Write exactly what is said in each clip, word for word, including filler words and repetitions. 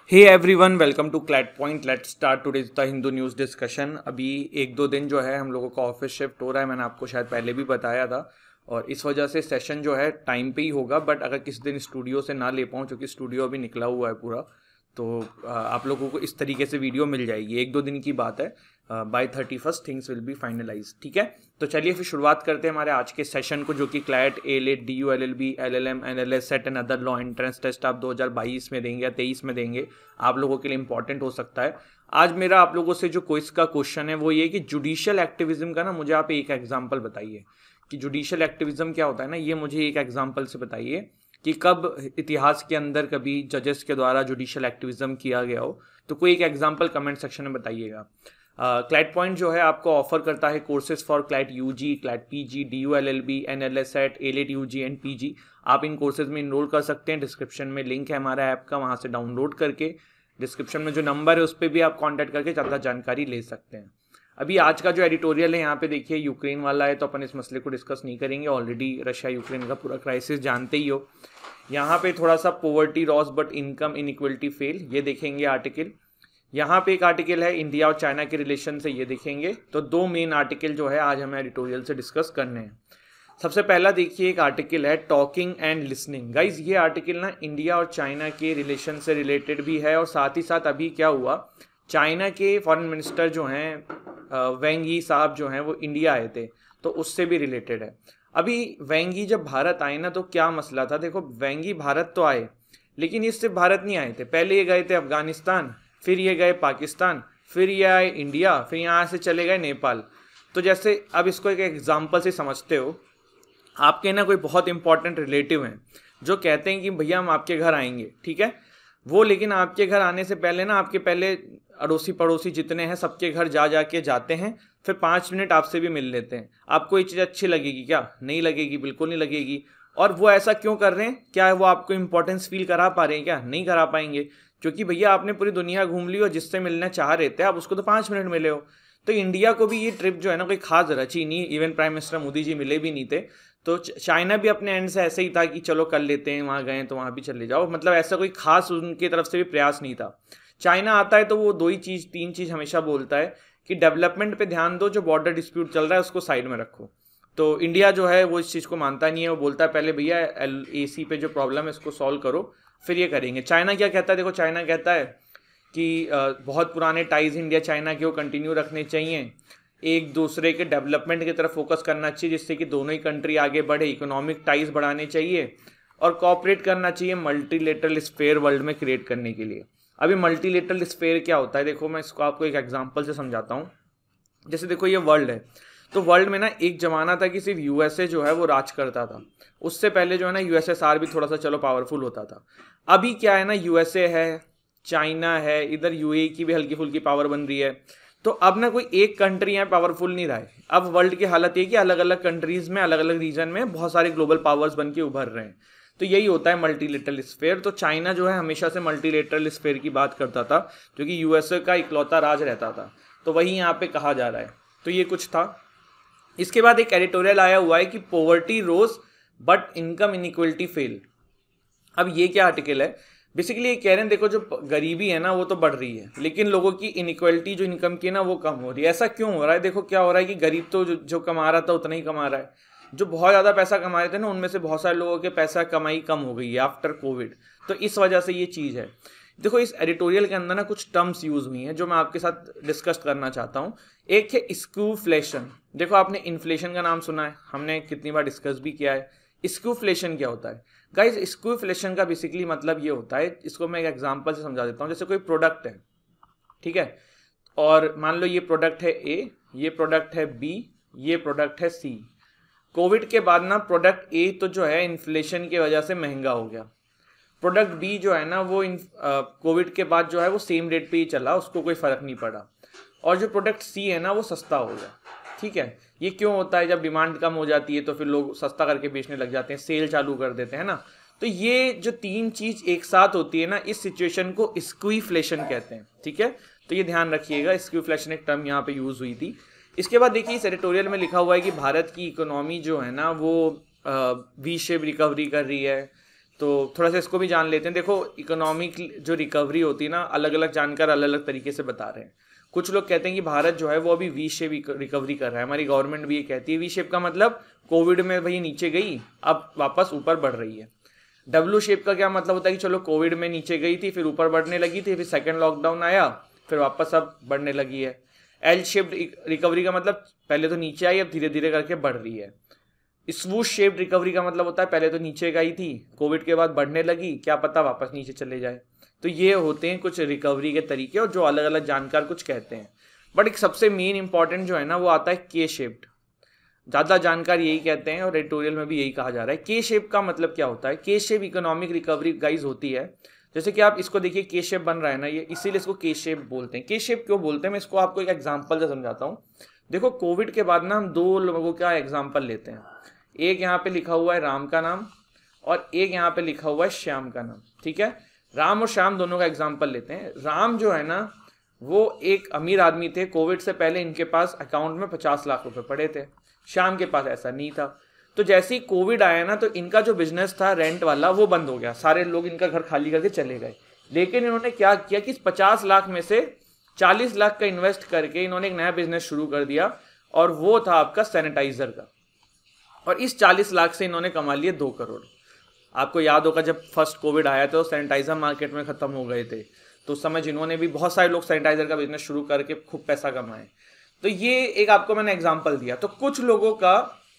Hey everyone, welcome to CLAT point. Let's start today's the Hindu news discussion. अभी एक दो दिन जो है हम लोगों का ऑफिस शिफ्ट हो रहा है, मैंने आपको शायद पहले भी बताया था, और इस वजह से सेशन जो है टाइम पे ही होगा। बट अगर किसी दिन स्टूडियो से ना ले पाऊँ, क्योंकि स्टूडियो अभी निकला हुआ है पूरा, तो आ, आप लोगों को इस तरीके से वीडियो मिल जाएगी। एक दो दिन की बात है, by thirty first things will be finalise. ठीक है, तो चलिए फिर शुरुआत करते हैं हमारे आज के सेशन को, जो कि CLAT, AILET, D U L L B, L L M, N L S, SET and other law entrance test आप दो हज़ार बाईस में देंगे या तेईस में देंगे, आप लोगों के लिए इंपॉर्टेंट हो सकता है। आज मेरा आप लोगों से जो क्विज का क्वेश्चन है वो ये कि जुडिशियल एक्टिविज्म का ना मुझे आप एक एग्जाम्पल बताइए कि जुडिशियल एक्टिविज्म क्या होता है ना, ये मुझे एक एग्जाम्पल से बताइए कि कब इतिहास के अंदर कभी जजेस के द्वारा जुडिशियल एक्टिविज्म किया गया हो। तो कोई एक एग्जाम्पल कमेंट सेक्शन में बताइएगा। क्लैट पॉइंट जो है आपको ऑफर करता है courses for CLAT UG, CLAT PG, D U L L B, N L S SET, AILET UG and PG. आप इन कोर्सेज में इनरोल कर सकते हैं। डिस्क्रिप्शन में लिंक है हमारा ऐप का, वहाँ से डाउनलोड करके डिस्क्रिप्शन में जो नंबर है उस पर भी आप कॉन्टैक्ट करके ज़्यादा जानकारी ले सकते हैं। अभी आज का जो एडिटोरियल है यहाँ पे देखिए, यूक्रेन वाला है, तो अपन इस मसले को डिस्कस नहीं करेंगे। ऑलरेडी रशिया यूक्रेन का पूरा क्राइसिस जानते ही हो। यहाँ पे थोड़ा सा poverty rose but income inequality fell, ये देखेंगे आर्टिकल। यहाँ पे एक आर्टिकल है इंडिया और चाइना के रिलेशन से, ये देखेंगे। तो दो मेन आर्टिकल जो है आज हमें एडिटोरियल से डिस्कस करने हैं। सबसे पहला देखिए एक आर्टिकल है टॉकिंग एंड लिसनिंग। गाइज ये आर्टिकल ना इंडिया और चाइना के रिलेशन से रिलेटेड भी है, और साथ ही साथ अभी क्या हुआ, चाइना के फॉरेन मिनिस्टर जो हैं वेंग यी साहब जो हैं वो इंडिया आए थे, तो उससे भी रिलेटेड है। अभी वेंग यी जब भारत आए ना तो क्या मसला था, देखो वेंग यी भारत तो आए, लेकिन ये सिर्फ भारत नहीं आए थे। पहले ये गए थे अफगानिस्तान, फिर ये गए पाकिस्तान, फिर ये आए इंडिया, फिर यहाँ से चले गए नेपाल। तो जैसे अब इसको एक एग्जाम्पल से समझते हो, आपके ना कोई बहुत इंपॉर्टेंट रिलेटिव हैं जो कहते हैं कि भैया हम आपके घर आएंगे, ठीक है। वो लेकिन आपके घर आने से पहले ना आपके पहले अड़ोसी पड़ोसी जितने हैं सबके घर जा जा के जाते हैं, फिर पाँच मिनट आपसे भी मिल लेते हैं। आपको ये चीज़ अच्छी लगेगी क्या? नहीं लगेगी, बिल्कुल नहीं लगेगी। और वो ऐसा क्यों कर रहे हैं? क्या वो आपको इंपॉर्टेंस फील करा पा रहे हैं? क्या नहीं करा पाएंगे, क्योंकि भैया आपने पूरी दुनिया घूम ली और जिससे मिलना चाह रहे थे आप उसको तो पाँच मिनट मिले हो। तो इंडिया को भी ये ट्रिप जो है ना कोई खास रची नहीं, even prime minister Modi ji मिले भी नहीं थे। तो चाइना भी अपने एंड से ऐसे ही था कि चलो कर लेते हैं, वहाँ गए तो वहाँ भी चले जाओ, मतलब ऐसा कोई खास उनकी तरफ से भी प्रयास नहीं था। चाइना आता है तो वो दो ही चीज़ तीन चीज़ हमेशा बोलता है कि डेवलपमेंट पे ध्यान दो, जो बॉर्डर डिस्प्यूट चल रहा है उसको साइड में रखो। तो इंडिया जो है वो इस चीज़ को मानता नहीं है, वो बोलता है पहले भैया एल ए सी पे जो प्रॉब्लम है इसको सॉल्व करो, फिर ये करेंगे। चाइना क्या कहता है, देखो चाइना कहता है कि बहुत पुराने टाइज इंडिया चाइना के वो कंटिन्यू रखने चाहिए, एक दूसरे के डेवलपमेंट की तरफ फोकस करना चाहिए जिससे कि दोनों ही कंट्री आगे बढ़े, इकोनॉमिक टाइज बढ़ाने चाहिए और कोऑपरेट करना चाहिए मल्टीलेटरल स्फेयर वर्ल्ड में क्रिएट करने के लिए। अभी मल्टीलेटरल स्फेयर क्या होता है, देखो मैं इसको आपको एक एग्जांपल से समझाता हूँ। जैसे देखो ये वर्ल्ड है, तो वर्ल्ड में ना एक जमाना था कि सिर्फ यूएसए जो है वो राज करता था। उससे पहले जो है ना यूएसएसआर भी थोड़ा सा चलो पावरफुल होता था। अभी क्या है ना, यूएसए है, चाइना है, इधर यूएई की भी हल्की फुल्की पावर बन रही है। तो अब ना कोई एक कंट्री यहाँ पावरफुल नहीं रहा है। अब वर्ल्ड की हालत ये कि अलग अलग कंट्रीज में अलग अलग रीजन में बहुत सारे ग्लोबल पावर्स बन के उभर रहे हैं। तो यही होता है मल्टीलेटरल स्फेयर। तो चाइना जो है हमेशा से मल्टीलेटरल स्फेयर की बात करता था, क्योंकि यूएसए का इकलौता राज रहता था। तो वही यहाँ पे कहा जा रहा है। तो ये कुछ था। इसके बाद एक एडिटोरियल आया हुआ है कि poverty rose but income inequality fell. अब ये क्या आर्टिकल है, बेसिकली ये कह रहे हैं देखो जो गरीबी है ना वो तो बढ़ रही है, लेकिन लोगों की इनइक्वलिटी जो इनकम की है ना वो कम हो रही है। ऐसा क्यों हो रहा है? देखो क्या हो रहा है कि गरीब तो जो, जो कमा रहा था उतना ही कमा रहा है। जो बहुत ज़्यादा पैसा कमा रहे थे ना उनमें से बहुत सारे लोगों के पैसा कमाई कम हो गई है आफ्टर कोविड। तो इस वजह से ये चीज़ है। देखो इस एडिटोरियल के अंदर ना कुछ टर्म्स यूज हुई हैं जो मैं आपके साथ डिस्कस करना चाहता हूँ। एक है स्क्यूफ्लेशन। देखो आपने इन्फ्लेशन का नाम सुना है, हमने कितनी बार डिस्कस भी किया है। स्क्यूफ्लेशन क्या होता है गाइज? स्क्यूफ्लेशन का बेसिकली मतलब ये होता है, इसको मैं एक एग्जांपल से समझा देता हूँ। जैसे कोई प्रोडक्ट है, ठीक है, और मान लो ये प्रोडक्ट है ए, ये प्रोडक्ट है बी, ये प्रोडक्ट है सी। कोविड के बाद ना प्रोडक्ट ए तो जो है इन्फ्लेशन की वजह से महंगा हो गया। प्रोडक्ट बी जो है ना वो कोविड के बाद जो है वो सेम रेट पे ही चला, उसको कोई फर्क नहीं पड़ा। और जो प्रोडक्ट सी है ना वो सस्ता हो गया। ठीक है, ये क्यों होता है? जब डिमांड कम हो जाती है तो फिर लोग सस्ता करके बेचने लग जाते हैं, सेल चालू कर देते हैं ना। तो ये जो तीन चीज एक साथ होती है ना, इस सिचुएशन को स्क्यूफ्लेशन कहते हैं। ठीक है, तो ये ध्यान रखिएगा, स्क्यूफ्लेशन एक टर्म यहाँ पे यूज हुई थी। इसके बाद देखिए इस एडिटोरियल में लिखा हुआ है कि भारत की इकोनॉमी जो है ना वो वी शेप रिकवरी कर रही है। तो थोड़ा सा इसको भी जान लेते हैं। देखो इकोनॉमिक जो रिकवरी होती है ना, अलग अलग जानकार अलग अलग तरीके से बता रहे हैं। कुछ लोग कहते हैं कि भारत जो है वो अभी वी शेप रिकवरी कर रहा है, हमारी गवर्नमेंट भी ये कहती है। वी शेप का मतलब कोविड में भाई नीचे गई, अब वापस ऊपर बढ़ रही है। डब्ल्यू शेप का क्या मतलब होता है कि चलो कोविड में नीचे गई थी, फिर ऊपर बढ़ने लगी थी, फिर सेकंड लॉकडाउन आया, फिर वापस अब बढ़ने लगी है। एल शेप रिकवरी का मतलब पहले तो नीचे आई, अब धीरे धीरे करके बढ़ रही है। स्वूश शेप रिकवरी का मतलब होता है पहले तो नीचे गई थी, कोविड के बाद बढ़ने लगी, क्या पता वापस नीचे चले जाए। तो ये होते हैं कुछ रिकवरी के तरीके, और जो अलग अलग जानकार कुछ कहते हैं। बट एक सबसे मेन इंपॉर्टेंट जो है ना वो आता है के शेप्ड। ज़्यादा जानकार यही कहते हैं और एडिटोरियल में भी यही कहा जा रहा है। के शेप का मतलब क्या होता है? के शेप इकोनॉमिक रिकवरी गाइज होती है। जैसे कि आप इसको देखिए, के शेप बन रहा है ना ये, इसीलिए इसको के शेप बोलते हैं। के शेप क्यों बोलते हैं मैं इसको आपको एक एग्जांपल से समझाता हूँ। देखो कोविड के बाद ना हम दो लोगों का एग्जांपल लेते हैं। एक यहाँ पे लिखा हुआ है राम का नाम, और एक यहाँ पे लिखा हुआ है श्याम का नाम, ठीक है। राम और श्याम दोनों का एग्जाम्पल लेते हैं। राम जो है ना वो एक अमीर आदमी थे, कोविड से पहले इनके पास अकाउंट में पचास लाख रुपए पड़े थे। श्याम के पास ऐसा नहीं था। तो जैसे ही कोविड आया ना तो इनका जो बिजनेस था रेंट वाला वो बंद हो गया, सारे लोग इनका घर खाली करके चले गए। लेकिन इन्होंने क्या किया कि इस पचास लाख में से चालीस लाख का इन्वेस्ट करके इन्होंने एक नया बिजनेस शुरू कर दिया, और वो था आपका सैनिटाइजर का। और इस चालीस लाख से इन्होंने कमा लिए दो करोड़। आपको याद होगा जब फर्स्ट कोविड आया था तो सैनिटाइजर मार्केट में खत्म हो गए थे, तो उस समय जिन्होंने भी बहुत सारे लोग सैनिटाइजर का बिजनेस शुरू करके खूब पैसा कमाए। तो ये एक आपको मैंने एग्जांपल दिया। तो कुछ लोगों का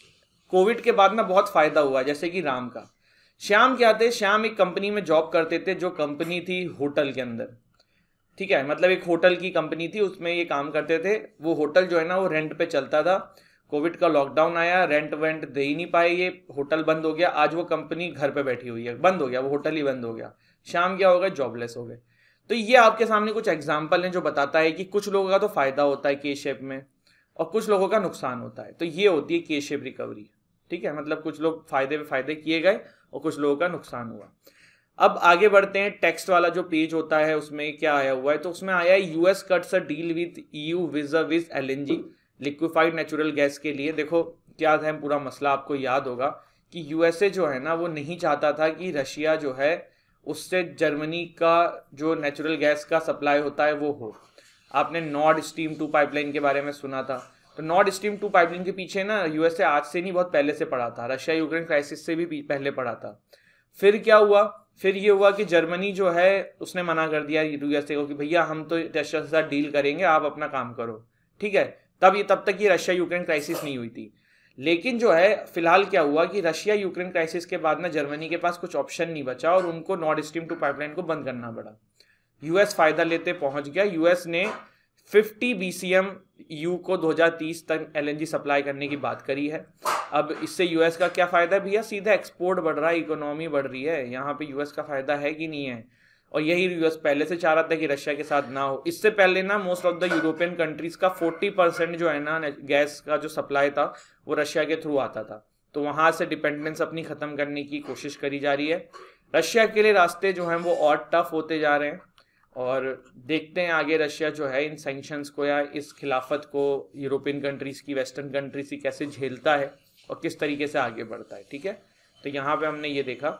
कोविड के बाद ना बहुत फायदा हुआ, जैसे कि राम का। श्याम क्या थे? श्याम एक कंपनी में जॉब करते थे, जो कंपनी थी होटल के अंदर, ठीक है। मतलब एक होटल की कंपनी थी, उसमें ये काम करते थे। वो होटल जो है ना वो रेंट पे चलता था। कोविड का लॉकडाउन आया, रेंट वेंट दे ही नहीं पाए, ये होटल बंद हो गया। आज वो कंपनी घर पे बैठी हुई है, बंद हो गया, वो होटल ही बंद हो गया। श्याम क्या हो गए? जॉबलेस हो गए। तो ये आपके सामने कुछ एग्जाम्पल हैं जो बताता है कि कुछ लोगों का तो फायदा होता है के शेप में, और कुछ लोगों का नुकसान होता है। तो ये होती है के शेप रिकवरी, ठीक है। मतलब कुछ लोग फायदे पे फायदे किए गए और कुछ लोगों का नुकसान हुआ। अब आगे बढ़ते हैं। टेक्स्ट वाला जो पेज होता है उसमें क्या आया हुआ है, तो उसमें आया है US cuts a deal with EU visa with LNG, liquefied natural gas के लिए। देखो क्या था पूरा मसला, आपको याद होगा कि यूएसए जो है ना वो नहीं चाहता था कि रशिया जो है उससे जर्मनी का जो नेचुरल गैस का सप्लाई होता है वो हो। आपने नॉर्ड स्ट्रीम टू पाइपलाइन के बारे में सुना था। तो नॉर्ड स्ट्रीम टू पाइपलाइन के पीछे ना यूएसए आज से नहीं बहुत पहले से पड़ा था, रशिया यूक्रेन क्राइसिस से भी पहले पड़ा था। फिर क्या हुआ? फिर ये हुआ कि जर्मनी जो है उसने मना कर दिया यूएसए को कि भैया हम तो रशिया के साथ डील करेंगे, आप अपना काम करो, ठीक है। तब ये तब तक ये रशिया यूक्रेन क्राइसिस नहीं हुई थी। लेकिन जो है फिलहाल क्या हुआ कि रशिया यूक्रेन क्राइसिस के बाद ना जर्मनी के पास कुछ ऑप्शन नहीं बचा और उनको नॉर्ड स्ट्रीम टू पाइपलाइन को बंद करना पड़ा। यूएस फायदा लेते पहुंच गया। यूएस ने पचास बीसीएम यू को दो हज़ार तीस तक एलएनजी सप्लाई करने की बात करी है। अब इससे यूएस का क्या फायदा है भैया? सीधा एक्सपोर्ट बढ़ रहा है, इकोनॉमी बढ़ रही है। यहाँ पे यूएस का फायदा है कि नहीं है? और यही यूएस पहले से चाह रहा था कि रशिया के साथ ना हो। इससे पहले ना most of the European countries का चालीस परसेंट जो है ना गैस का जो सप्लाई था वो रशिया के थ्रू आता था। तो वहां से डिपेंडेंस अपनी खत्म करने की कोशिश करी जा रही है। रशिया के लिए रास्ते जो हैं वो और टफ होते जा रहे हैं, और देखते हैं आगे रशिया जो है इन सैंक्शंस को या इस खिलाफत को यूरोपियन कंट्रीज की, वेस्टर्न कंट्रीज की कैसे झेलता है और किस तरीके से आगे बढ़ता है, ठीक है। तो यहाँ पे हमने ये देखा,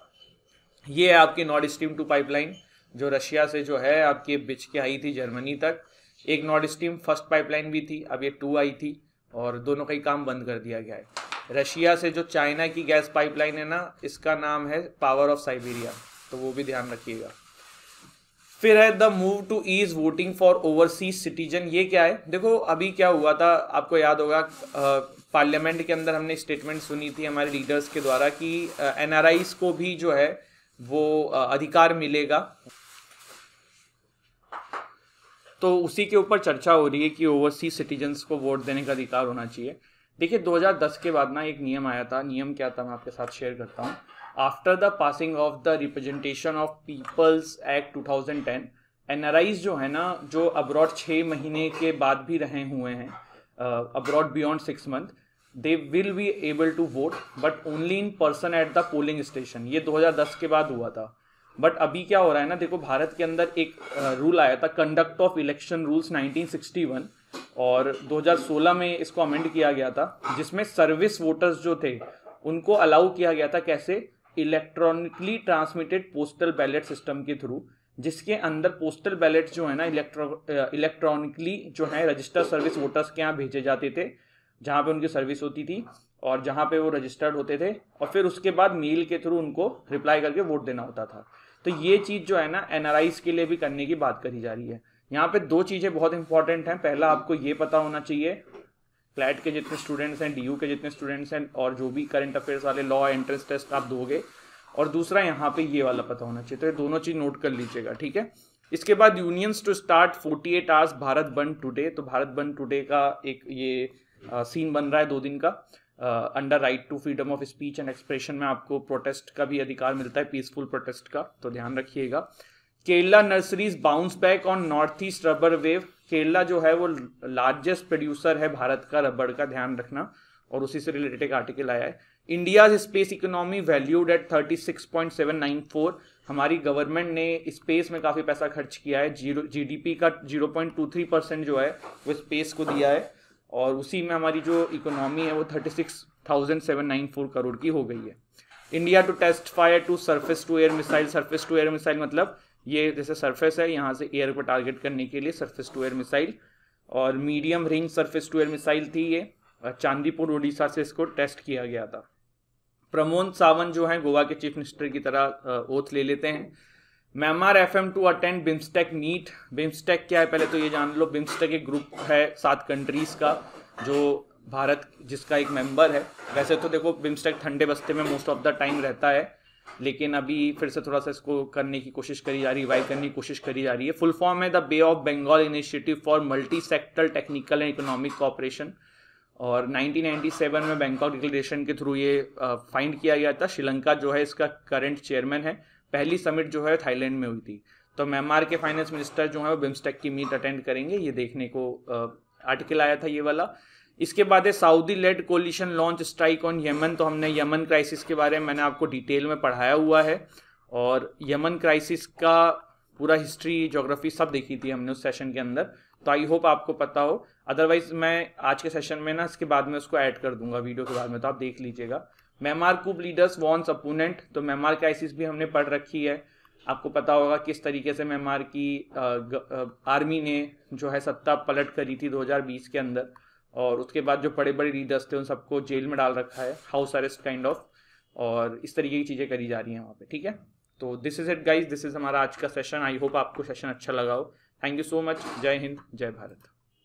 ये है आपकी नॉर्ड स्ट्रीम टू पाइपलाइन जो रशिया से जो है आपकी बिछ के आई थी जर्मनी तक। एक नॉर्ड स्ट्रीम फर्स्ट पाइपलाइन भी थी, अब ये टू आई थी, और दोनों का ही काम बंद कर दिया गया है। रशिया से जो चाइना की गैस पाइपलाइन है ना, इसका नाम है पावर ऑफ साइबेरिया, तो वो भी ध्यान रखिएगा। फिर है the move to ease voting for overseas citizen. ये क्या है? देखो अभी क्या हुआ था, आपको याद होगा पार्लियामेंट के अंदर हमने स्टेटमेंट सुनी थी हमारे लीडर्स के द्वारा कि एनआरआईज को भी जो है वो अधिकार मिलेगा। तो उसी के ऊपर चर्चा हो रही है कि ओवरसीज सिटीजन्स को वोट देने का अधिकार होना चाहिए। देखिए दो हज़ार दस के बाद ना एक नियम आया था। नियम क्या था मैं आपके साथ शेयर करता हूँ। After the passing of the representation of people's act two thousand ten, NRIs जो है ना जो अब्रॉड छः महीने के बाद भी रहे हुए हैं, abroad beyond six month, they will be able to vote but only in person at the polling station. ये दो हज़ार दस के बाद हुआ था। बट अभी क्या हो रहा है ना, देखो भारत के अंदर एक रूल आया था conduct of election rules nineteen sixty one, और दो हज़ार सोलह में इसको अमेंड किया गया था, जिसमें सर्विस वोटर्स जो थे उनको अलाउ किया गया था कैसे electronically transmitted postal ballot system के थ्रू, जिसके अंदर पोस्टल बैलेट जो है ना इलेक्ट्रो इलेक्ट्रॉनिकली जो है रजिस्टर सर्विस वोटर्स के यहाँ भेजे जाते थे, जहाँ पे उनकी सर्विस होती थी और जहाँ पे वो रजिस्टर्ड होते थे, और फिर उसके बाद मेल के थ्रू उनको रिप्लाई करके वोट देना होता था। तो ये चीज़ जो है ना एनआरआईज के लिए भी करने की बात करी जा रही है। यहाँ पे दो चीज़ें बहुत इंपॉर्टेंट हैं। पहला, आपको ये पता होना चाहिए क्लैट के जितने स्टूडेंट्स हैं, डीयू के जितने स्टूडेंट्स हैं, और जो भी करंट अफेयर्स वाले लॉ एंट्रेंस टेस्ट आप दोगे, और दूसरा यहाँ पे ये वाला पता होना चाहिए। तो ये दोनों चीज़ नोट कर लीजिएगा, ठीक है। इसके बाद unions to start forty eight hours Bharat bandh today. तो भारत बंद टुडे का एक ये सीन uh, बन रहा है दो दिन का। Under right to freedom of speech and expression में आपको प्रोटेस्ट का भी अधिकार मिलता है, पीसफुल प्रोटेस्ट का, तो ध्यान रखिएगा। Kerala nurseries bounce back on north east rubber wave. Kerala जो है वो लार्जेस्ट प्रोड्यूसर है भारत का रबड़ का, ध्यान रखना, और उसी से रिलेटेड एक आर्टिकल आया है। India's space economy valued at thirty six point seven nine four. हमारी गवर्नमेंट ने स्पेस में काफ़ी पैसा खर्च किया है, जीरो जीडीपी का zero point two three percent जो है वो स्पेस को दिया है, और उसी में हमारी जो इकोनॉमी है वो thirty six thousand seven nine four crore की हो गई है। India to test fire to surface to air missile. Surface to air missile मतलब ये जैसे सरफेस है, यहाँ से एयर को टारगेट करने के लिए सरफेस टू एयर मिसाइल, और medium range surface to air missile थी ये, चांदीपुर उड़ीसा से इसको टेस्ट किया गया था। प्रमोद सावंत जो है गोवा के चीफ मिनिस्टर की तरह ओथ ले लेते हैं। Myanmar FM to attend BIMSTEC meet. BIMSTEC क्या है पहले तो ये जान लो। बिम्स्टेक एक ग्रुप है सात कंट्रीज का, जो भारत जिसका एक मेंबर है। वैसे तो देखो बिम्स्टेक ठंडे बस्ते में मोस्ट ऑफ द टाइम रहता है, लेकिन अभी फिर से थोड़ा सा इसको करने की कोशिश करी जा रही है, रिवाइव करने की कोशिश करी जा रही है। फुल फॉर्म है the bay of Bengal initiative for multi sector technical and economic cooperation, और नाइनटीन नाइंटी सेवन में बैंकॉक डिक्लेरेशन के थ्रू ये फाइंड किया गया था। श्रीलंका जो है इसका करंट चेयरमैन है। पहली समिट जो है थाईलैंड में हुई थी। तो म्यांमार के फाइनेंस मिनिस्टर जो है वो बिम्स्टेक की मीट अटेंड करेंगे, ये देखने को आर्टिकल आया था ये वाला। इसके बाद है Saudi led coalition launch strike on Yemen. तो हमने यमन क्राइसिस के बारे में मैंने आपको डिटेल में पढ़ाया हुआ है, और यमन क्राइसिस का पूरा हिस्ट्री ज्योग्राफी सब देखी थी हमने उस सेशन के अंदर, तो आई होप आपको पता हो। अदरवाइज मैं आज के सेशन में ना इसके बाद में उसको ऐड कर दूंगा वीडियो के बाद में, तो आप देख लीजिएगा। Myanmar coup leaders warns opponent. तो म्यांमार क्राइसिस भी हमने पढ़ रखी है, आपको पता होगा किस तरीके से म्यांमार की आ, आ, आर्मी ने जो है सत्ता पलट करी थी दो हज़ार बीस के अंदर, और उसके बाद जो बड़े बड़े लीडर्स थे उन सबको जेल में डाल रखा है, हाउस अरेस्ट काइंड ऑफ, और इस तरीके की चीज़ें करी जा रही हैं वहाँ पे, ठीक है। तो this is it guys, this is हमारा आज का सेशन। आई होप आपको सेशन अच्छा लगा हो। Thank you so much. जय हिंद, जय भारत।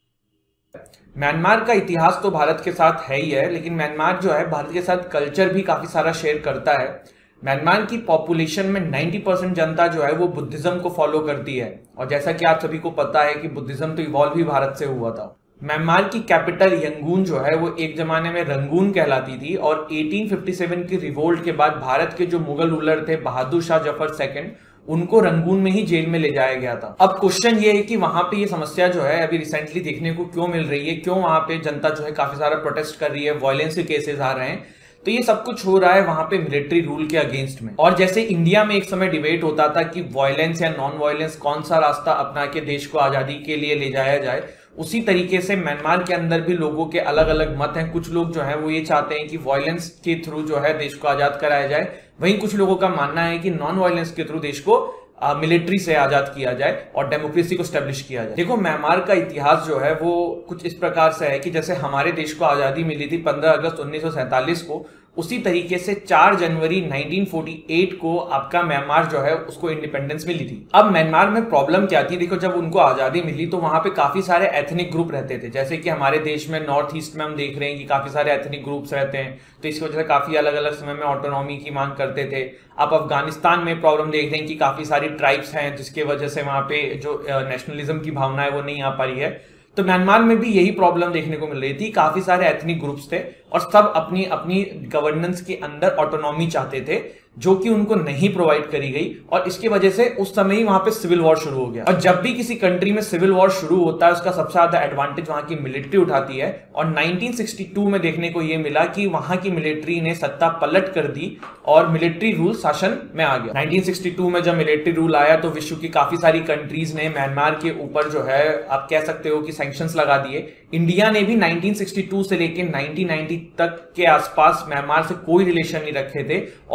म्यांमार का इतिहास तो भारत के साथ है ही है, लेकिन म्यांमार जो है भारत के साथ कल्चर भी काफी सारा शेयर करता है। म्यांमार की पॉपुलेशन में नब्बे परसेंट जनता जो है वो बुद्धिज्म को फॉलो करती है, और जैसा कि आप सभी को पता है कि बुद्धिज्म तो इवॉल्व ही भारत से हुआ था। म्यांमार की कैपिटल यंगून जो है वो एक जमाने में रंगून कहलाती थी, और अठारह सौ सत्तावन की रिवोल्ट के बाद भारत के जो मुगल रूलर थे बहादुर शाह जफर सेकंड, उनको रंगून में ही जेल में ले जाया गया था। अब क्वेश्चन ये है कि वहां पे ये समस्या जो है अभी रिसेंटली देखने को क्यों मिल रही है, क्यों वहां पे जनता जो है काफी सारा प्रोटेस्ट कर रही है, वायलेंस के केसेस आ रहे हैं। तो ये सब कुछ हो रहा है वहां पे मिलिट्री रूल के अगेंस्ट में। और जैसे इंडिया में एक समय डिबेट होता था कि वायलेंस या नॉन वायलेंस कौन सा रास्ता अपना के देश को आजादी के लिए ले जाया जाए, उसी तरीके से म्यांमार के अंदर भी लोगों के अलग अलग मत हैं। कुछ लोग जो है वो ये चाहते हैं कि वायलेंस के थ्रू जो है देश को आजाद कराया जाए, वहीं कुछ लोगों का मानना है कि नॉन वायलेंस के थ्रू देश को मिलिट्री से आजाद किया जाए और डेमोक्रेसी को स्टैब्लिश किया जाए। देखो म्यांमार का इतिहास जो है वो कुछ इस प्रकार से है कि जैसे हमारे देश को आजादी मिली थी पंद्रह अगस्त उन्नीस सौ सैंतालीस को, उसी तरीके से चार जनवरी उन्नीस सौ अड़तालीस को आपका म्यांमार जो है उसको इंडिपेंडेंस मिली थी। अब म्यांमार में प्रॉब्लम क्या थी, देखो जब उनको आजादी मिली तो वहां पे काफी सारे एथनिक ग्रुप रहते थे। जैसे कि हमारे देश में नॉर्थ ईस्ट में हम देख रहे हैं कि काफी सारे एथनिक ग्रुप्स रहते हैं, तो इसकी वजह से काफी अलग अलग समय में ऑटोनॉमी की मांग करते थे। आप अफगानिस्तान में प्रॉब्लम देख रहे हैं कि काफी सारी ट्राइब्स हैं, जिसके वजह से वहां पे जो नेशनलिज्म की भावना है वो नहीं आ पा रही है। तो म्यांमार में भी यही प्रॉब्लम देखने को मिल रही थी, काफी सारे एथनिक ग्रुप्स थे और सब अपनी अपनी गवर्नेंस के अंदर ऑटोनॉमी चाहते थे, जो कि उनको नहीं प्रोवाइड करी गई, और इसकी वजह से उस समय ही वहां पे सिविल वॉर शुरू हो गया। और जब भी किसी कंट्री में सिविल वॉर शुरू होता है उसका सबसे ज्यादा एडवांटेज वहां की मिलिट्री उठाती है, और उन्नीस सौ बासठ में देखने को यह मिला कि वहां की मिलिट्री ने सत्ता पलट कर दी और मिलिट्री रूल शासन में आ गया। उन्नीस सौ बासठ में जब मिलिट्री रूल आया तो विश्व की काफी सारी कंट्रीज ने म्यांमार के ऊपर जो है आप कह सकते हो कि सैंक्शंस लगा दिए। इंडिया ने भी उन्नीस सौ बासठ से लेकर उन्नीस सौ नब्बे तक के आसपास म्यांमार से कोई रिलेशन नहीं रखे थे, ऑल्दो बाद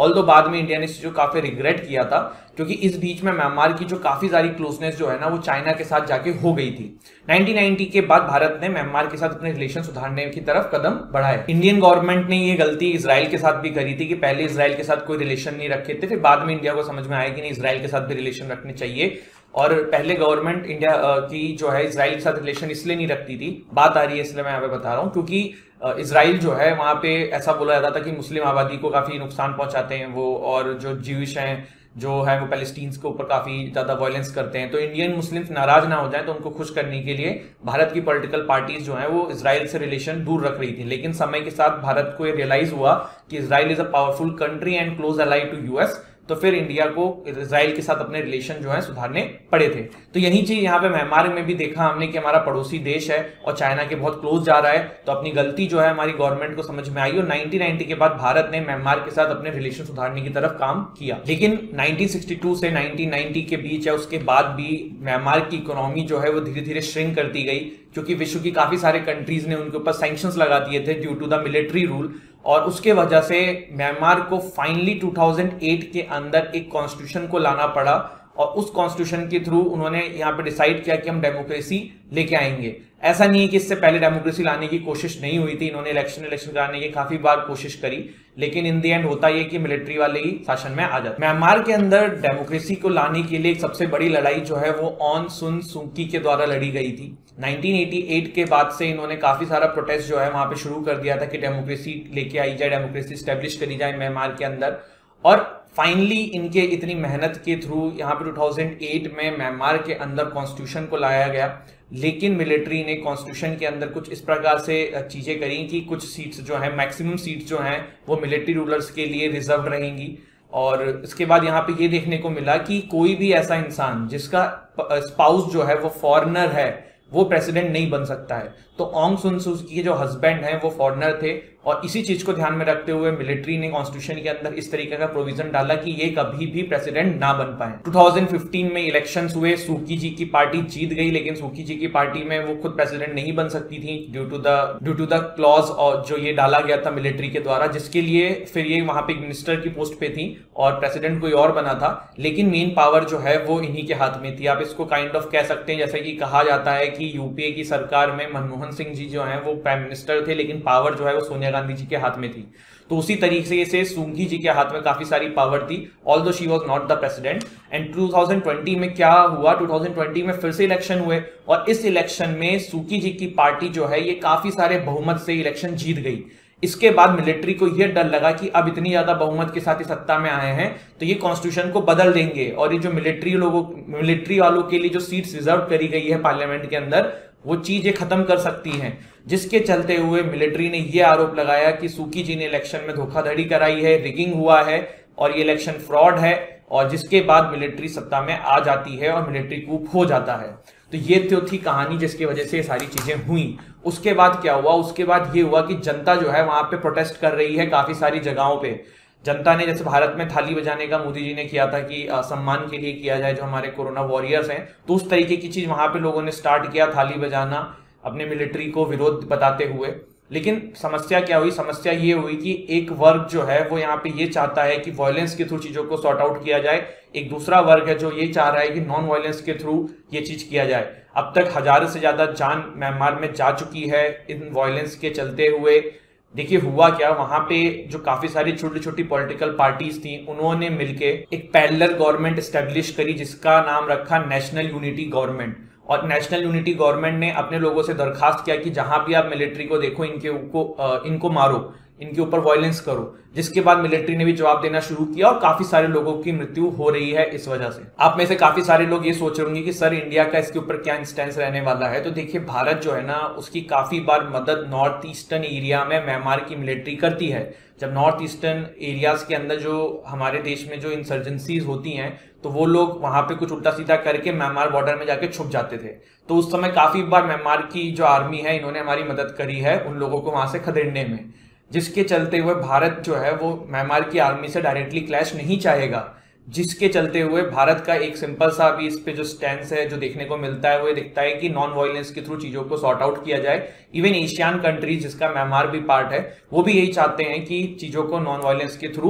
में इंडिया ने इस चीज को काफी रिग्रेट किया था, क्योंकि इस बीच में म्यांमार की जो काफी सारी क्लोजनेस जो है ना वो चाइना के साथ जाके हो गई थी। नाइनटीन नाइंटी के बाद भारत ने म्यांमार के साथ अपने रिलेशन सुधारने की तरफ कदम बढ़ाए। इंडियन गवर्नमेंट ने ये गलती इजराइल के साथ भी करी थी कि पहले इजराइल के साथ कोई रिलेशन नहीं रखे थे, फिर बाद में इंडिया को समझ में आया कि नहीं इजराइल के साथ भी रिलेशन रखने चाहिए। और पहले गवर्नमेंट इंडिया की जो है इजराइल के साथ रिलेशन इसलिए नहीं रखती थी, बात आ रही है इसलिए मैं यहाँ पे बता रहा हूँ, क्योंकि इजराइल जो है वहां पे ऐसा बोला जाता था कि मुस्लिम आबादी को काफी नुकसान पहुंचाते हैं वो, और जो ज्यूइश हैं जो है वो पैलेस्टीन्स के ऊपर काफी ज्यादा वायलेंस करते हैं। तो इंडियन मुस्लिम्स नाराज ना हो जाए तो उनको खुश करने के लिए भारत की पॉलिटिकल पार्टीज जो हैं वो इजराइल से रिलेशन दूर रख रही थी। लेकिन समय के साथ भारत को ये रियलाइज हुआ कि Israel is a powerful country and close ally to US, तो फिर इंडिया को इजराइल के साथ अपने रिलेशन जो है सुधारने पड़े थे। तो यही चीज यहाँ पे म्यांमार में भी देखा हमने कि हमारा पड़ोसी देश है और चाइना के बहुत क्लोज जा रहा है, तो अपनी गलती जो है हमारी गवर्नमेंट को समझ में आई और नाइनटीन नाइंटी के बाद भारत ने म्यांमार के साथ अपने रिलेशन सुधारने की तरफ काम किया। लेकिन नाइनटीन सिक्सटी टू से नाइनटीन नाइंटी के बीच है उसके बाद भी म्यांमार की इकोनॉमी जो है वो धीरे धीरे श्रिंक करती गई, क्योंकि विश्व की काफी सारे कंट्रीज ने उनके ऊपर सैंक्शंस लगा दिए थे due to the military rule, और उसके वजह से म्यांमार को फाइनली टू थाउजेंड एट के अंदर एक कॉन्स्टिट्यूशन को लाना पड़ा, और उस कॉन्स्टिट्यूशन के थ्रू उन्होंने यहाँ पे डिसाइड किया कि हम डेमोक्रेसी लेके आएंगे। ऐसा नहीं है कि इससे पहले डेमोक्रेसी लाने की कोशिश नहीं हुई थी, इन्होंने इलेक्शन इलेक्शन कराने की काफी बार कोशिश करी, लेकिन इन द एंड होता ये कि मिलिट्री वाले ही शासन में आ जाते। म्यांमार के अंदर डेमोक्रेसी को लाने के लिए एक सबसे बड़ी लड़ाई जो है वो ऑन सुन सूकी के द्वारा लड़ी गई थी। नाइनटीन एटी एट के बाद से इन्होंने काफी सारा प्रोटेस्ट जो है वहां पे शुरू कर दिया था कि डेमोक्रेसी लेके आई जाए, डेमोक्रेसी स्टैब्लिश करी जाए म्यांमार के अंदर, और फाइनली इनके इतनी मेहनत के थ्रू यहाँ पे टू थाउजेंड एट में म्यांमार के अंदर कॉन्स्टिट्यूशन को लाया गया। लेकिन मिलिट्री ने कॉन्स्टिट्यूशन के अंदर कुछ इस प्रकार से चीजें करी कि कुछ सीट्स जो है मैक्सिमम सीट्स जो हैं वो मिलिट्री रूलर्स के लिए रिजर्व रहेंगी, और इसके बाद यहाँ पे ये देखने को मिला कि कोई भी ऐसा इंसान जिसका स्पाउस जो है वो फॉरेनर है वो प्रेसिडेंट नहीं बन सकता है। तो ऑन्ग सन सू की के जो हस्बैंड हैं वो फॉरेनर थे, और इसी चीज को ध्यान में रखते हुए मिलिट्री ने कॉन्स्टिट्यूशन के अंदर इस तरीके का प्रोविजन डाला कि ये कभी भी प्रेसिडेंट ना बन पाए। टू थाउजेंड फिफ्टीन में इलेक्शंस हुए, सूकी जी की पार्टी जीत गई, लेकिन सूकी जी की पार्टी में वो खुद प्रेसिडेंट नहीं बन सकती थी due to the due to the clause और जो ये डाला गया था मिलिट्री के द्वारा, जिसके लिए फिर ये वहां पे एक मिनिस्टर की पोस्ट पे थी और प्रेसिडेंट कोई और बना था। लेकिन मेन पावर जो है वो इन्हीं के हाथ में थी। आप इसको काइंड ऑफ कह सकते हैं जैसे कि कहा जाता है कि यूपीए की सरकार में मनमोहन सिंह जी जो है वो प्राइम मिनिस्टर थे, लेकिन पावर जो है वो सोनिया गांधी जी के हाथ में थी। तो उसी तरीके से सूकी जी के हाथ में काफी सारी पावर थी, although she was not the president. And two thousand twenty में क्या हुआ, टू थाउजेंड ट्वेंटी में फिर से इलेक्शन हुए, और इस इलेक्शन में सूकी जी की पार्टी जो है ये काफी सारे बहुमत से इलेक्शन जीत गई। इसके बाद मिलिट्री को यह डर लगा कि अब इतनी ज्यादा बहुमत के साथ ही सत्ता में आए हैं तो ये कॉन्स्टिट्यूशन को बदल देंगे, और ये जो मिलिट्री लोगों मिलिट्री वालों के लिए जो सीट्स रिजर्व करी गई है पार्लियामेंट के अंदर वो चीज ये खत्म कर सकती हैं। जिसके चलते हुए मिलिट्री ने यह आरोप लगाया कि सूकी जी ने इलेक्शन में धोखाधड़ी कराई है, रिगिंग हुआ है और ये इलेक्शन फ्रॉड है, और जिसके बाद मिलिट्री सत्ता में आ जाती है और मिलिट्री कूप हो जाता है। तो ये तो थी कहानी जिसकी वजह से ये सारी चीजें हुई। उसके बाद क्या हुआ, उसके बाद ये हुआ कि जनता जो है वहां पे प्रोटेस्ट कर रही है काफी सारी जगहों पे। जनता ने जैसे भारत में थाली बजाने का मोदी जी ने किया था कि सम्मान के लिए किया जाए जो हमारे कोरोना वॉरियर्स हैं, तो उस तरीके की चीज वहां पे लोगों ने स्टार्ट किया, थाली बजाना अपने मिलिट्री को विरोध बताते हुए। लेकिन समस्या क्या हुई, समस्या ये हुई कि एक वर्ग जो है वो यहाँ पे ये चाहता है कि वायलेंस के थ्रू चीजों को सॉर्ट आउट किया जाए, एक दूसरा वर्ग है जो ये चाह रहा है कि नॉन वायलेंस के थ्रू ये चीज किया जाए। अब तक हजार से ज्यादा जान म्यांमार में जा चुकी है इन वायलेंस के चलते हुए। देखिए हुआ क्या, वहां पे जो काफी सारी छोटी छोटी पॉलिटिकल पार्टीज थी उन्होंने मिलके एक पैरेलल गवर्नमेंट एस्टेब्लिश करी जिसका नाम रखा नेशनल यूनिटी गवर्नमेंट। और नेशनल यूनिटी गवर्नमेंट ने अपने लोगों से दरखास्त किया कि जहां भी आप मिलिट्री को देखो इनके ऊपर इनको मारो, इनके ऊपर वायलेंस करो। जिसके बाद मिलिट्री ने भी जवाब देना शुरू किया और काफी सारे लोगों की मृत्यु हो रही है इस वजह से। आप में से काफी सारे लोग ये सोच रहे होंगे कि सर इंडिया का इसके ऊपर क्या इंस्टेंस रहने वाला है। तो देखिए भारत जो है ना उसकी काफी बार मदद नॉर्थ ईस्टर्न एरिया में म्यांमार की मिलिट्री करती है। जब नॉर्थ ईस्टर्न एरियाज के अंदर जो हमारे देश में जो इंसर्जेंसीज होती हैं तो वो लोग वहां पे कुछ उल्टा सीधा करके म्यांमार बॉर्डर में जाके छुप जाते थे। तो उस समय काफी बार म्यांमार की जो आर्मी है इन्होंने हमारी मदद करी है उन लोगों को वहां से खदेड़ने में, जिसके चलते हुए भारत जो है वो म्यांमार की आर्मी से डायरेक्टली क्लैश नहीं चाहेगा। जिसके चलते हुए भारत का एक सिंपल सा भी इस पे जो स्टैंड है जो देखने को मिलता है वो ये दिखता है कि नॉन वायलेंस के थ्रू चीजों को सॉर्ट आउट किया जाए। इवन एशियन कंट्रीज जिसका म्यांमार भी पार्ट है वो भी यही चाहते हैं कि चीजों को नॉन वायलेंस के थ्रू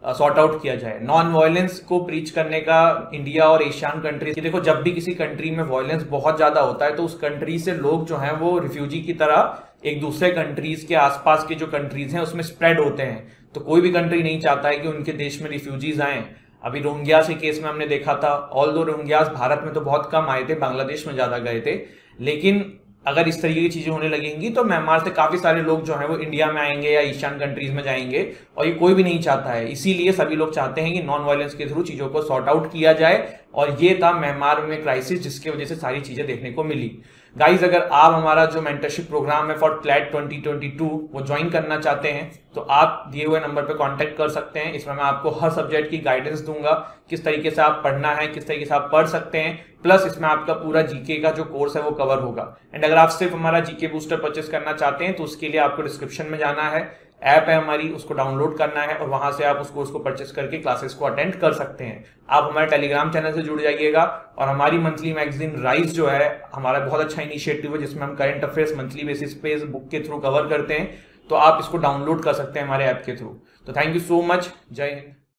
सॉर्ट आउट किया जाए। नॉन वायलेंस को प्रीच करने का इंडिया और एशियन कंट्रीज, देखो जब भी किसी कंट्री में वायलेंस बहुत ज्यादा होता है तो उस कंट्री से लोग जो हैं वो रिफ्यूजी की तरह एक दूसरे कंट्रीज के आसपास के जो कंट्रीज हैं उसमें स्प्रेड होते हैं। तो कोई भी कंट्री नहीं चाहता है कि उनके देश में रिफ्यूजीज आए। अभी रोहिंग्यास के केस में हमने देखा था, ऑल दो रोहिंग्यास भारत में तो बहुत कम आए थे, बांग्लादेश में ज्यादा गए थे, लेकिन अगर इस तरीके की चीजें होने लगेंगी तो म्यांमार से काफी सारे लोग जो हैं वो इंडिया में आएंगे या एशियन कंट्रीज में जाएंगे, और ये कोई भी नहीं चाहता है। इसीलिए सभी लोग चाहते हैं कि नॉन वायलेंस के थ्रू चीजों को सॉर्ट आउट किया जाए, और ये था म्यांमार में क्राइसिस जिसकी वजह से सारी चीजें देखने को मिली। गाइज, अगर आप हमारा जो मेंटरशिप प्रोग्राम है for CLAT twenty twenty two वो ज्वाइन करना चाहते हैं तो आप दिए हुए नंबर पे कांटेक्ट कर सकते हैं। इसमें मैं आपको हर सब्जेक्ट की गाइडेंस दूंगा, किस तरीके से आप पढ़ना है, किस तरीके से आप पढ़ सकते हैं, प्लस इसमें आपका पूरा जीके का जो कोर्स है वो कवर होगा। एंड अगर आप सिर्फ हमारा जीके बूस्टर परचेस करना चाहते हैं तो उसके लिए आपको डिस्क्रिप्शन में जाना है, ऐप है हमारी, उसको डाउनलोड करना है और वहां से आप उस कोर्स को परचेस करके क्लासेस को अटेंड कर सकते हैं। आप हमारे टेलीग्राम चैनल से जुड़ जाइएगा, और हमारी मंथली मैगजीन राइज जो है हमारा बहुत अच्छा इनिशिएटिव है जिसमें हम करंट अफेयर्स मंथली बेसिस पे इस बुक के थ्रू कवर करते हैं, तो आप इसको डाउनलोड कर सकते हैं हमारे ऐप के थ्रू। तो थैंक यू सो मच, जय हिंद।